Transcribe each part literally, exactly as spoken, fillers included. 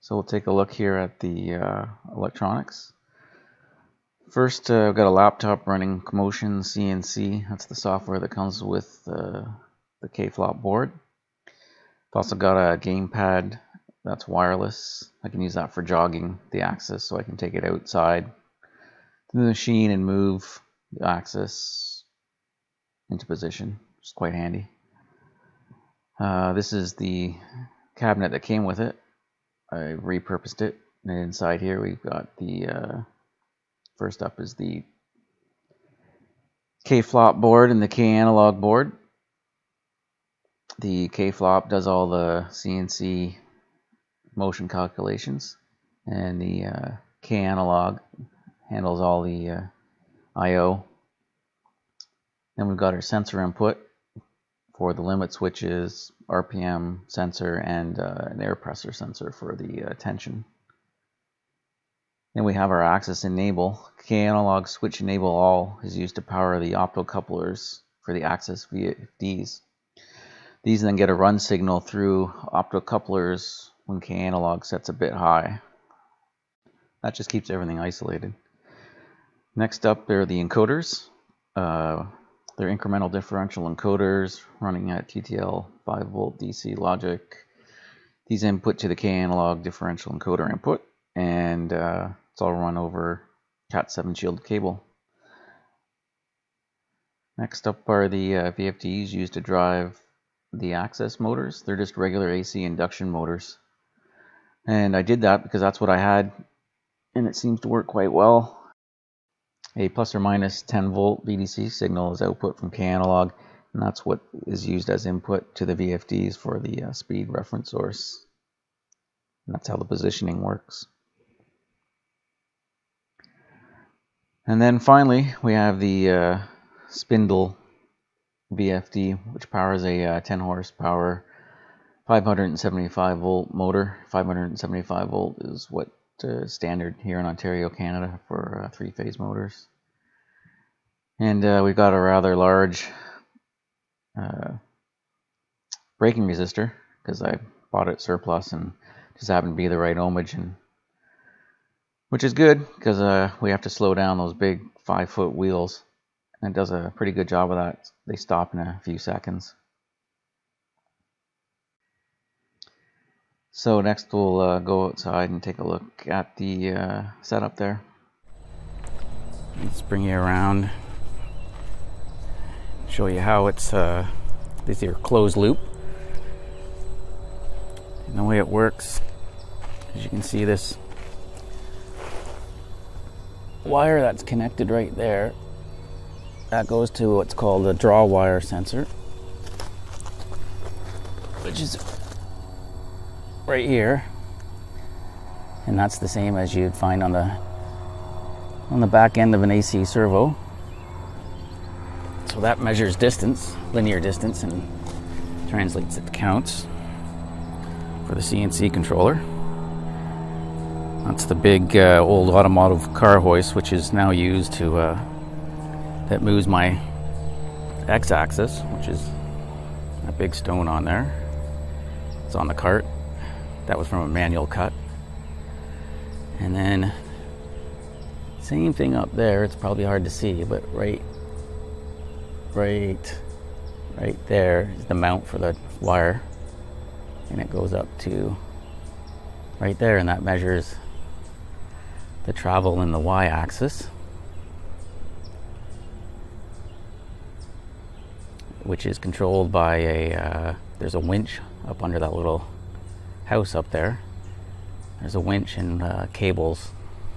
So we'll take a look here at the uh, electronics. First, uh, I've got a laptop running Dynomotion C N C. That's the software that comes with uh, the Kflop board. I've also got a gamepad that's wireless. I can use that for jogging the axis, so I can take it outside to the machine and move the axis into position, which is quite handy. Uh, this is the cabinet that came with it. I repurposed it, and inside here we've got the uh, first up is the Kflop board and the Kanalog board. The Kflop does all the C N C motion calculations, and the uh, Kanalog handles all the uh, I O. Then we've got our sensor input for the limit switches, R P M sensor, and uh, an air pressure sensor for the uh, tension. Then we have our axis enable. Kanalog switch enable all is used to power the optocouplers for the axis V F Ds. These then get a run signal through optocouplers when Kanalog sets a bit high. That just keeps everything isolated. Next up are the encoders. Uh, they're incremental differential encoders running at T T L five volt D C logic. These input to the Kanalog differential encoder input, and uh, it's all run over cat seven shielded cable. Next up are the uh, V F Ds used to drive the access motors. They're just regular A C induction motors. And I did that because that's what I had, and it seems to work quite well. A plus or minus ten volt V D C signal is output from Kanalog, and that's what is used as input to the V F Ds for the uh, speed reference source. And that's how the positioning works. And then finally, we have the uh, spindle V F D, which powers a uh, ten horsepower, five hundred seventy-five volt motor. five hundred seventy-five volt is what uh, standard here in Ontario, Canada, for uh, three-phase motors. And uh, we've got a rather large uh, braking resistor, because I bought it surplus and just happened to be the right ohmage, and which is good because uh, we have to slow down those big five-foot wheels. And it does a pretty good job of that. They stop in a few seconds. So next we'll uh, go outside and take a look at the uh, setup there. Let's bring you around, show you how it's uh, this is your closed loop. And the way it works, as you can see, this wire that's connected right there, that goes to what's called a draw wire sensor, which is right here, and that's the same as you'd find on the on the back end of an A C servo. So that measures distance, linear distance, and translates it to counts for the C N C controller. That's the big uh, old automotive car hoist, which is now used to uh, that moves my x-axis, which is a big stone on there. It's on the cart. That was from a manual cut. And then same thing up there. It's probably hard to see, but right right right there is the mount for the wire, and it goes up to right there, and that measures the travel in the y-axis, which is controlled by a uh, there's a winch up under that little house up there. There's a winch and uh, cables.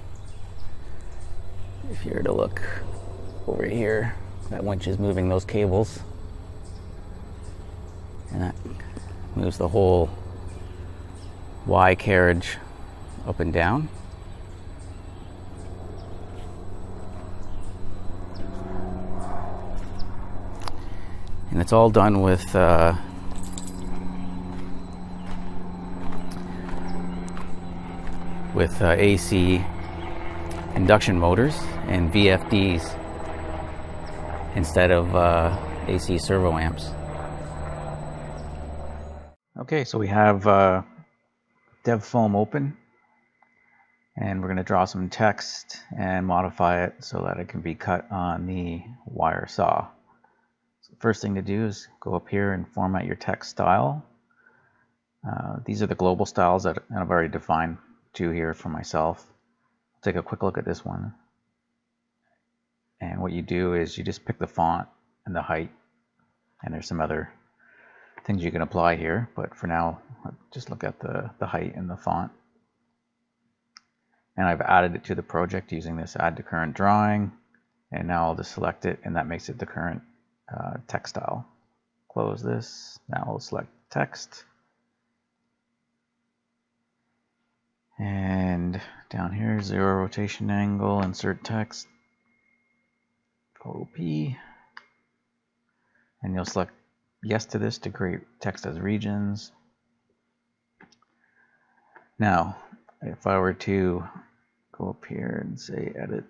If you were to look over here, that winch is moving those cables, and that moves the whole Y carriage up and down. And it's all done with uh, with uh, A C induction motors and V F Ds instead of uh, A C servo amps. Okay, so we have uh, DevFoam open, And we're going to draw some text and modify it so that it can be cut on the wire saw. So the first thing to do is go up here and format your text style. Uh, these are the global styles that I've already defined two here for myself. Take a quick look at this one. And what you do is you just pick the font and the height, and there's some other things you can apply here, but for now just look at the, the height and the font. And I've added it to the project using this add to current drawing, and now I'll just select it, and that makes it the current uh, text style. Close this. Now we'll select text, and down here zero rotation angle, insert text, O P, and you'll select yes to this to create text as regions. Now if I were to go up here and say edit,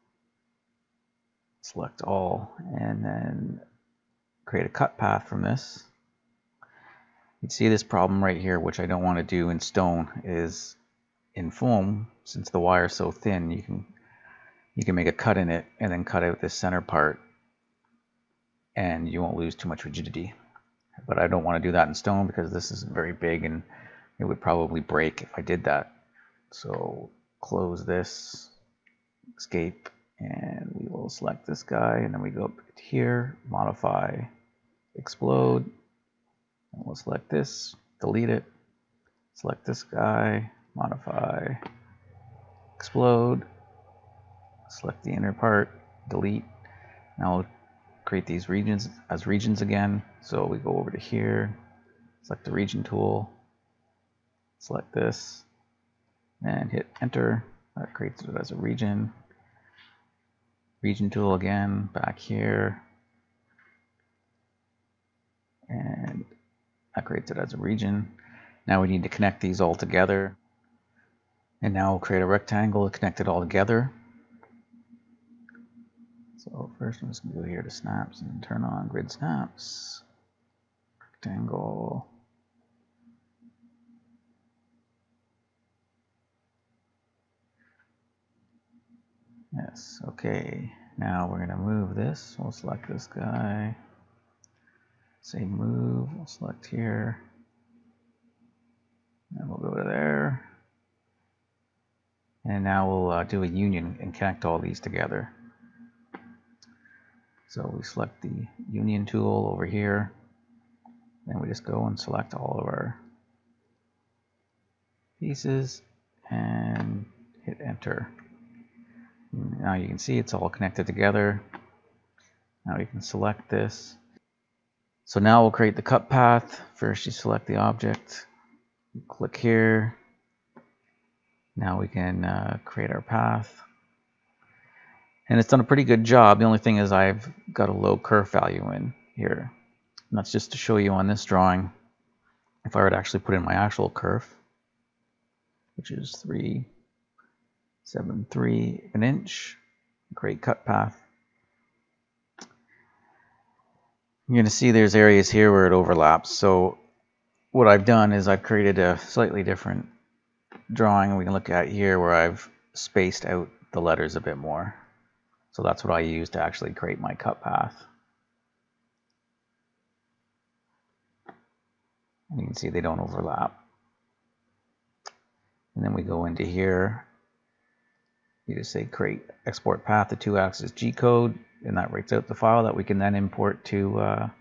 select all, and then create a cut path from this, you'd see this problem right here, which I don't want to do in stone, is in foam, since the wire is so thin, you can you can make a cut in it and then cut out this center part, and you won't lose too much rigidity. But I don't want to do that in stone because this isn't very big and it would probably break if I did that. So close this, escape, and we will select this guy, and then we go up here, modify, explode, and we'll select this, delete it, select this guy, modify, explode, select the inner part, delete. Now we'll create these regions as regions again. So we go over to here, select the region tool, select this, and hit enter. That creates it as a region. Region tool again, back here, and that creates it as a region. Now we need to connect these all together, and now we'll create a rectangle to connect it all together. So first I'm just going to go here to snaps and turn on grid snaps, rectangle, yes, okay. Now we're going to move this. We'll select this guy, say move, we'll select here, and we'll go to there. And now we'll uh, do a union and connect all these together. So we select the union tool over here, then we just go and select all of our pieces and hit enter. Now you can see it's all connected together. Now you can select this. So now we'll create the cut path. First you select the object, you click here. Now we can uh, create our path. And it's done a pretty good job. The only thing is I've got a low kerf value in here. And that's just to show you on this drawing. If I were to actually put in my actual kerf, which is three seven three an inch, create cut path. You're going to see there's areas here where it overlaps. So what I've done is I've created a slightly different drawing. We can look at here where I've spaced out the letters a bit more. So that's what I use to actually create my cut path. And you can see they don't overlap. And then we go into here. You just say create export path to two axis G code, and that writes out the file that we can then import to uh,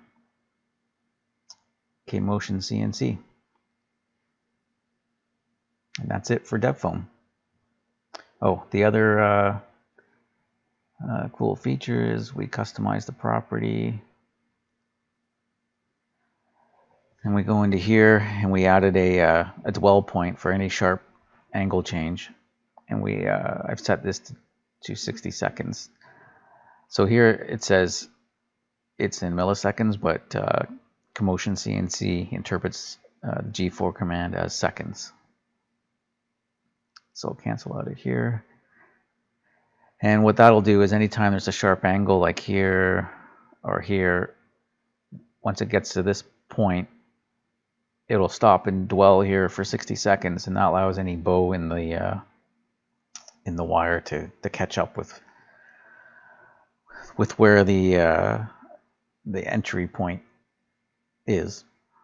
Kmotion C N C. And that's it for DevFoam. Oh, the other uh, uh, cool feature is we customize the property. And we go into here and we added a, uh, a dwell point for any sharp angle change. And we uh, I've set this to, to sixty seconds. So here it says it's in milliseconds, but uh, Kmotion C N C interprets uh, the G four command as seconds. So I'll cancel out of here. And what that'll do is anytime there's a sharp angle like here or here, once it gets to this point, it'll stop and dwell here for sixty seconds, and that allows any bow in the uh, in the wire to, to catch up with with where the uh, the entry point is.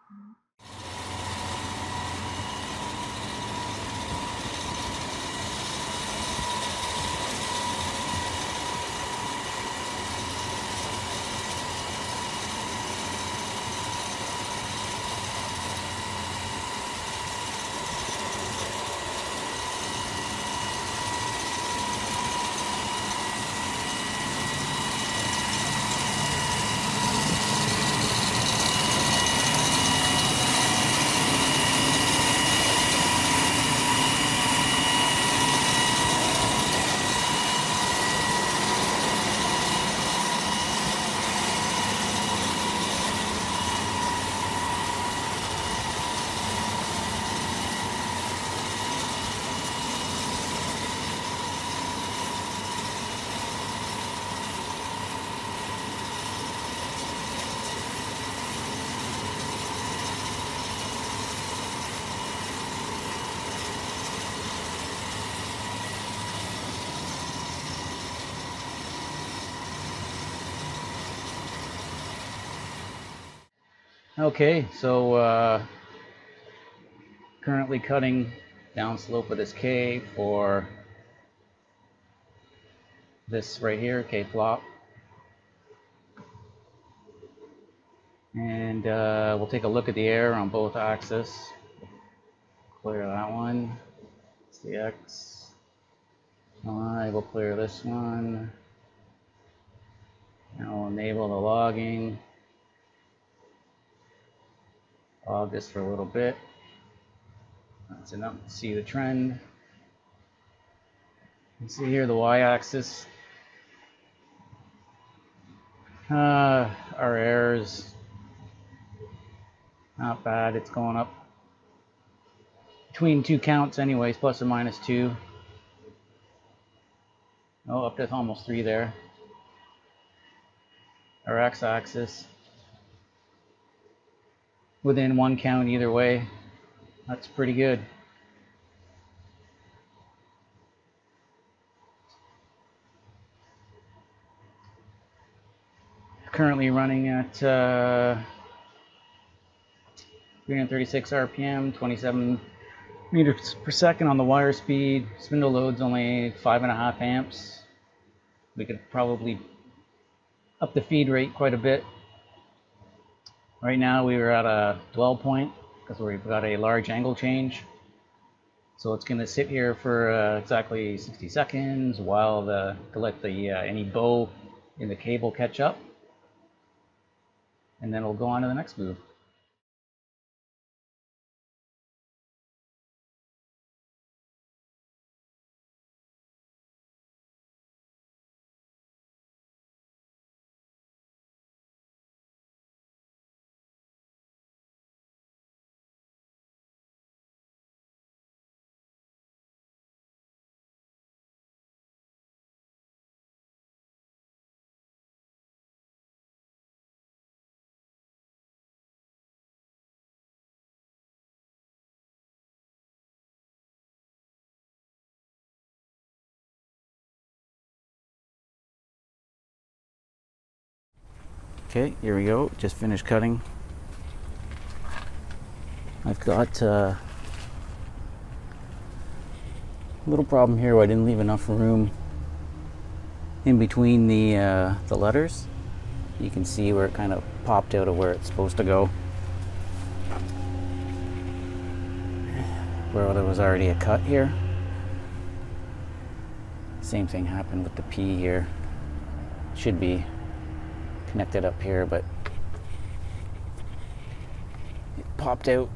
Okay, so uh, currently cutting down slope of this K for this right here, Kflop. And uh, we'll take a look at the air on both axes. Clear that one. It's the X. I will clear this one. And I'll enable the logging. Log this for a little bit. That's enough to see the trend. You can see here the y-axis. Uh, our air is not bad. It's going up between two counts anyways, plus or minus two. Oh, up to almost three there. Our x-axis within one count either way. That's pretty good. Currently running at uh, three hundred thirty-six R P M, twenty-seven meters per second on the wire speed. Spindle load's only five and a half amps. We could probably up the feed rate quite a bit. Right now we were at a dwell point because we've got a large angle change. So it's going to sit here for uh, exactly sixty seconds while the to let the uh, any bow in the cable catch up, and then we'll go on to the next move. Okay, here we go. Just finished cutting. I've got uh, a little problem here where I didn't leave enough room in between the uh, the letters. You can see where it kind of popped out of where it's supposed to go, where there was already a cut here. Same thing happened with the P here. Should be connected up here, but it popped out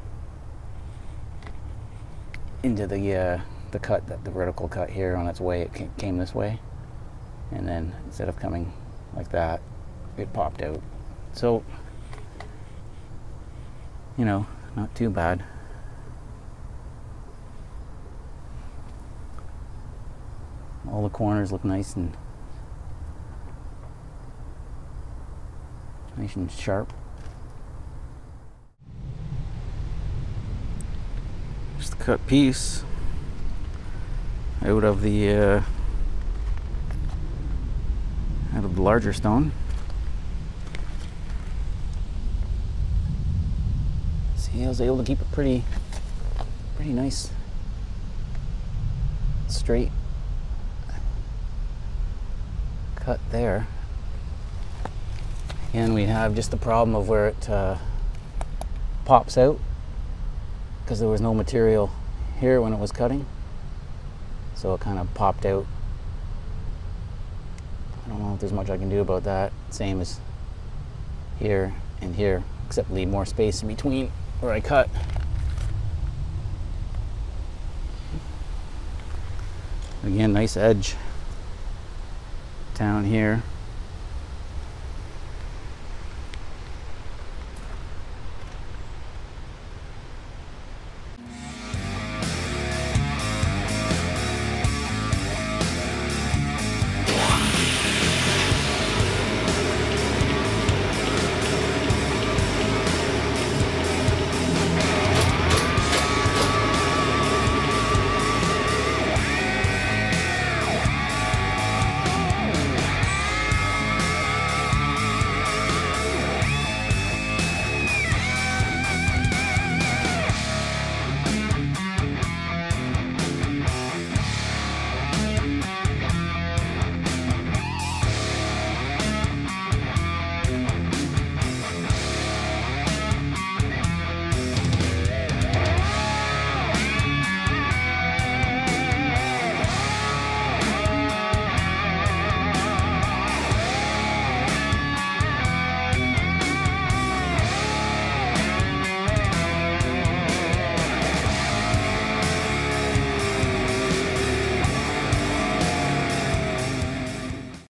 into the uh, the cut, that the vertical cut here on its way. It came this way, and then instead of coming like that, it popped out. So, you know, not too bad. All the corners look nice and nice and sharp. Just the cut piece. out of the uh, out of the larger stone. See, I was able to keep it pretty, pretty nice, straight cut there. And we have just the problem of where it uh, pops out because there was no material here when it was cutting, so it kind of popped out. I don't know if there's much I can do about that. Same as here and here, except leave more space in between where I cut. Again, nice edge down here.